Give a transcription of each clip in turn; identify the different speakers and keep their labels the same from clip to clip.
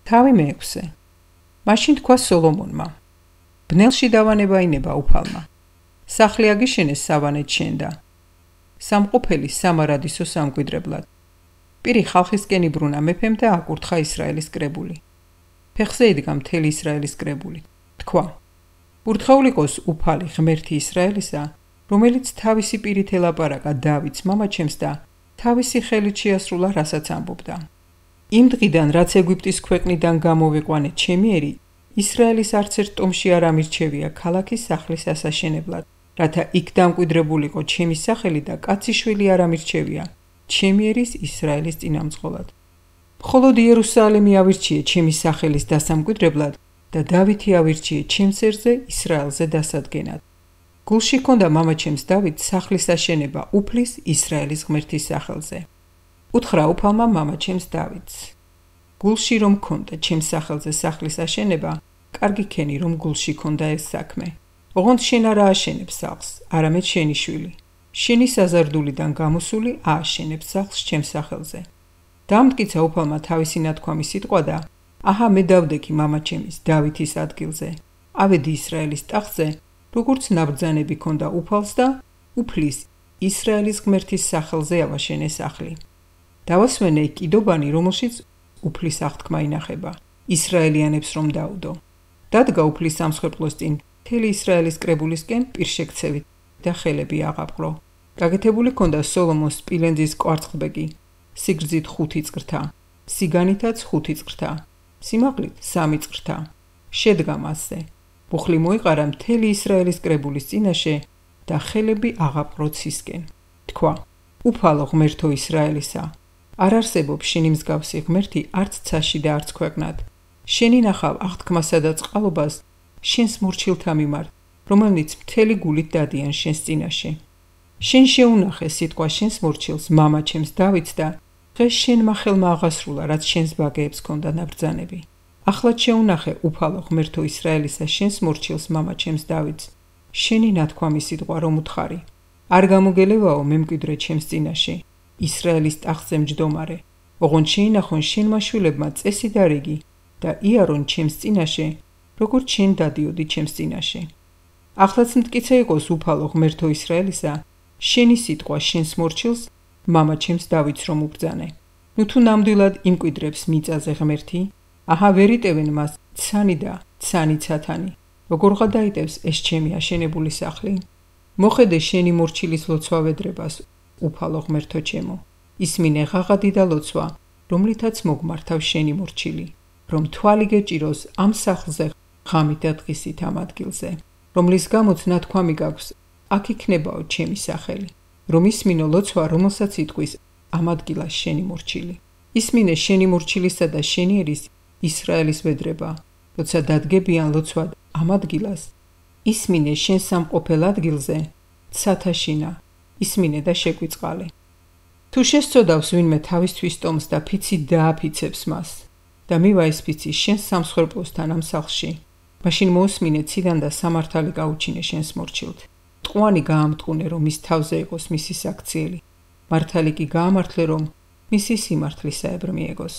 Speaker 1: თავი მეექვსე. მაშინ თქვა სოლომონმა: ბნელში დავანებაინება უფალმა. სახლი აგიშენეს სავანეთ შენდა. სამყოფელი სამარადისო სამკვიდრებლად. პირი ხალხისკენ იბრუნა მეფემ და აკურთხა ისრაელის კრებული. ფეხზე იდგა მთელი ისრაელის კრებული. თქვა: ურთხეულ იყოს უფალი ღმერთი ისრაელისა, რომელიც თავისი პირით ელაპარაკა დავითს მამაჩემს და თავისი ხელით შეასრულა, რასაც ამბობდა. იმ დღიდან, რაც ეგვიპტის ქვეყნიდან გამოვიყვანე ჩემი ერი, ისრაელის არცერთ ტომში არ ამირჩევია ქალაქის სახლის ასაშენებლად, რათა იქ დამკვიდრებულიყო ჩემი სახელი და კაციშვილი არ ამირჩევია ჩემი ერის ისრაელის წინამძღოლად. მხოლოდ იერუსალიმი ავირჩიე ჩემი სახელის დასამკვიდრებლად და დავითი ავირჩიე ჩემს ერზე ისრაელზე დასადგენად. გულში ჰქონდა მამაჩემს დავითს სახლის აშენება უფლის ისრაელის ღმერთის სახელზე. უთხრა უფალმა მამაჩემს დავითს: გულში რომ ჰქონდა ჩემს სახელზე სახლის აშენება, კარგი ქენი რომ გულში ჰქონდა ეს საქმე. ოღონდ შენ არ ააშენებ სახლს, არამედ შენი შვილი. შენი საზარდულიდან გამოსული ააშენებს სახლს ჩემს სახელზე. დაამტკიცა უფალმა თავისი ნათქვამი სიტყვა და აჰა მე დავდექი მამაჩემის დავითის ადგილზე. ავედი ისრაელის ტახტზე, როგორც ნაბრძანები ქონდა უფალს და უფლის ისრაელის ღმერთის სახელზე ავაშენე სახლი. დავასვენე იქ კიდობანი, რომელშიც უფლის აღთქმა ინახება, ისრაელიანებს რომ დაუდო. დადგა უფლის სამსხვერპლოს წინ მთელი ისრაელის კრებულისკენ პირშექცევით და ხელები აღაპყრო. გაკეთებული ჰქონდა სოლომონს სპილენძის კვარცხლბეკი, სიგრძით 5 წრთა, სიგანითაც 5 წრთა, სიმაღლით 3 წრთა. შედგა მასზე. მუხლი მოიყარა მთელი ისრაელის კრებულის წინაშე და ხელები აღაპყრო ცისკენ. თქვა: უფალო ღმერთო ისრაელისა, არ არსებობს შენი მსგავსი ღმერთი არც ცაში და არც ქვეყნად. შენი ნახავ აღთქმასა და წყალობას შენს მორჩილთა მიმართ, რომელნიც მთელი გულით დადიან შენს წინაშე. შენ შეუნახე სიტყვა შენს მორჩილს მამაჩემს დავითს და დღეს შენმა ხელმა აღასრულა, რაც შენს ბაგეებს ჰქონდა ნაბრძანები. ახლაც შეუნახე უფალო ღმერთო ისრაელისა შენს მორჩილს მამაჩემს დავითს, შენი ნათქვამი სიტყვა რომ უთხარი. არ გამოგელევაო მემკვიდრე ჩემს წინაშე, ისრაელის ტახტზე მჯდომარე, ოღონდ შეინახონ შენმა შვილებმა წესი და რიგი და იარონ ჩემს წინაშე, როგორც შენ დადიოდი ჩემს წინაშე. ახლაც მტკიცე იყოს უფალო ღმერთო ისრაელისა, შენი სიტყვა შენს მორჩილს მამაჩემს დავითს რომ უბრძანე. ნუ თუ ნამდვილად იმკვიდრებს მიწაზე ღმერთი, აჰა ვერ იტევენ მას ცანი და ცანი ცათანი, როგორ გადაიტევს ეს ჩემი აშენებული სახლი? მოხედე შენი მორჩილის ლოცვა ვედრებას, უფალო ღმერთო ჩემო, ისმინე ღაღადი და ლოცვა, რომლითაც მოგმართავ შენი მორჩილი, რომ თვალი გეჭიროს ამ სახლზე ღამით და დღისით ამ ადგილზე, რომლის გამოც ნათქვამი გაქვს, აქ იქნებაო ჩემი სახელი, რომ ისმინო ლოცვა, რომელსაც იტყვის ამ ადგილას შენი მორჩილი. ისმინე შენი მორჩილისა და შენი ერის ისრაელის ვედრება, როცა დადგებიან ლოცვად ამ ადგილას, ისმინე შენ სამყოფელ ადგილზე ცათაშინა, ისმინე და შეგვიწყალე. თუ შესწოდავს ვინმე თავისთვის ტომს და ფიცი დააფიცებს მას და მივა ეს ფიცი შენს სამსხვერპლოსთან ამ სახლში, მაშინ მოусმინე ციდან და სამართალი გაუჩინე შენს მორჩილთ. ტყვანი გაამტყუნე, რომ მის თავზე იყოს მისი საქციელი, მართალი კი გაამართლე, რომ მისი სიმართლისაებრ მიეგოს.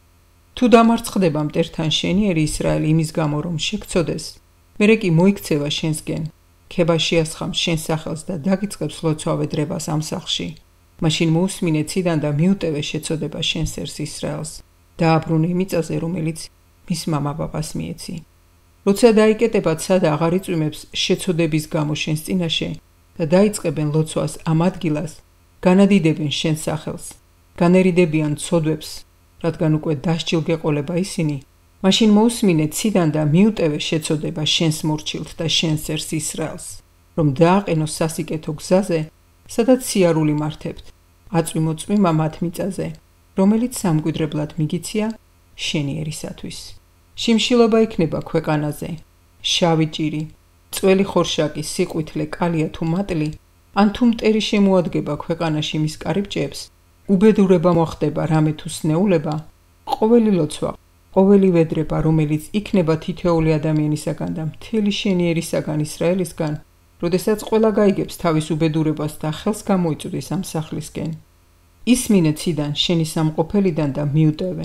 Speaker 1: თუ დამარცხდება მტერთან შენი ერი ისრაელი იმის გამო, რომ შეგცოდეს, მერე კი მოიქცევა შენსკენ, ქება შეასხამს შენ სახელს და დაგიწყებს ლოცვა ვედრებას ამ სახლში. მაშინ მოусმინე ციდან და მიუტევე შეცოდება შენს ერს ისრაელს, დააბრუნე მიწაზე, რომელიც მის მამა-პაპას მიეცი. როცა დაიკეტება ცა და აღარ იწვიმებს შეცოდების გამო შენს წინაშე და დაიწყებენ ლოცვას ამ ადგილას, განადიდებენ შენ სახელს, განერიდებიან ცოდვებს, რადგან უკვე დასჯილ გეყოლება ისინი, მაშინ მოусმინე ციდან და მიუტევე შეცოდება შენს მორჩილთ და შენს ერს ისრაელს, რომ დააყენოს სასიკეთო გზაზე, სადაც სიარული მართებთ, აწვიმოწვიმა მათ მიწაზე, რომელიც სამკვიდრებლად მიგიცია შენი ერისათვის. შიმშილობა იქნება ქვეყანაზე, შავი ჭირი, წველი ხორშაკი, სიყვითლე, კალია თუ მატლი, ან თუ მტერი შემოადგება ქვეყანაში მის კარიბჭეებს, უბედურება მოხდება რამე თუ სნეულება, ყოველი ლოცვა, ყოველი ვედრება, რომელიც იქნება თითოეული ადამიანისაგან და მთელი შენი ერისაგან ისრაელისგან, როდესაც ყველა გაიგებს თავის უბედურებას და ხელს გამოიწვდის ამ სახლისკენ. ისმინე ციდან შენი სამყოფელიდან და მიუტევე,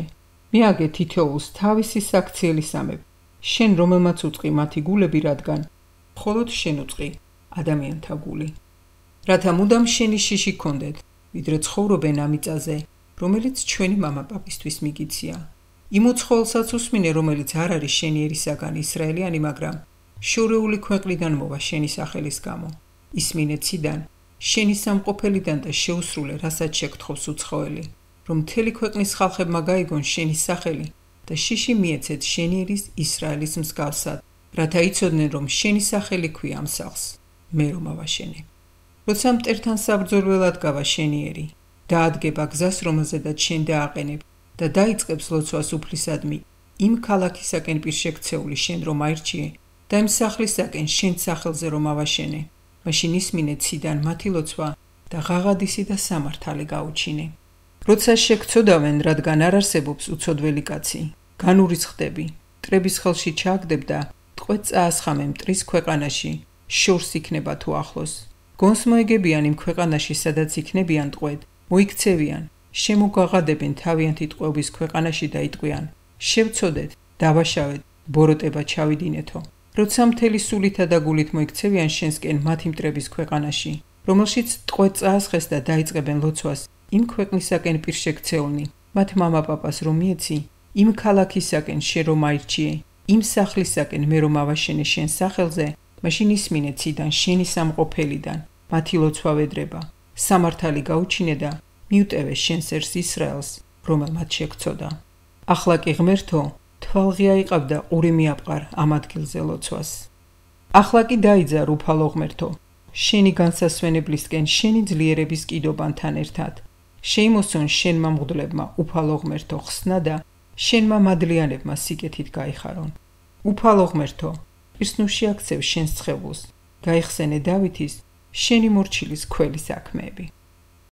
Speaker 1: მიაგე თითოეულს თავისი საქციელი სამები, შენ რომელმაც უწყი მათი გულები, რადგან მხოლოდ შენ უწყი ადამიანთა გული. რათა მუდამ შენი შიში გქონდეთ, ვიდრე ცხოვრობენ ამ მიწაზე, რომელიც ჩვენი მამაპაპისთვის მიგიცია. იმ უცხოელსაც უსმინე, რომელიც არ არის შენიერი საგანი ისრაელიანი, მაგრამ შორეული ქვეყნიდან მოვა შენი სახელის გამო. ისმინე ციდან, შენი სამყოფელიდან და შეუსრულე, რასაც შეგთხოვს უცხოელი, რომ მთელი ქვეყნის ხალხებმა გაიგონ შენი სახელი და შიში მიეცეთ შენიერის ისრაელის მსგავსად, რათა იცოდნენ, რომ შენი სახელი ქვია ამ სახლს, მე რომ ავაშენე. როცა მტერთან საბრძოლველად გავა შენიერი, დაადგება გზას, რომელზედაც შენ დააყენებ და დაიწყებს ლოცვას უფლისადმი იმ ქალაქისაკენ პირშექცეული შენ რომ აირჩიე და იმ სახლისაკენ შენ სახელზე რომ ავაშენე, მაშინ ისმინე ციდან მათი ლოცვა და ღაღადისი და სამართალი გაუჩინე. როცა შეგცოდავენ, რადგან არ არსებობს უცოდველი კაცი, განურიცხდები, მტრების ხელში ჩააგდებ და ტყვედ წაასხამე მტრის ქვეყანაში, შორს იქნება თუ ახლოს. გონს მოეგებიან იმ ქვეყანაში, სადაც იქნებიან ტყვედ, მოიქცევიან, შემოგაღადებენ თავიანთი ტყვეობის ქვეყანაში და იტყვიან, შევცოდეთ, დავაშავეთ, ბოროტება ჩავიდინეთო. როცა მთელი სულითა და გულით მოიქცევიან შენსკენ მათი მტრების ქვეყანაში, რომელშიც ტყვედ წაასხეს და დაიწყებენ ლოცვას იმ ქვეყნისაკენ პირშექცეულნი, მათ მამაპაპას რომ მიეცი, იმ ქალაქისაკენ შენ რომ აირჩიე, იმ სახლისაკენ მე რომ ავაშენე შენ სახელზე, მაშინ ისმინე ციდან შენი სამყოფელიდან, მათი ლოცვა ვედრება, სამართალი გაუჩინე და მიუტევე შენს ერს ისრაელს, რომელმაც შეგცოდა. ახლა კი ღმერთო, თვალღია იყავდა ყური მიაპყარ ამ ადგილზე ლოცვას. ახლა კი დაიძარ უფალო ღმერთო, შენი განსასვენებლისკენ შენი ძლიერების კიდობანთან ერთად. შეიმოსონ შენმა მღვდლებმა უფალო ღმერთო ხსნა და შენმა მადლიანებმა სიკეთით გაიხარონ. უფალო ღმერთო, პირსნუში აქცევ შენს ცხებულს, გაიხსენე დავითის შენი მორჩილის ქველი საქმეები.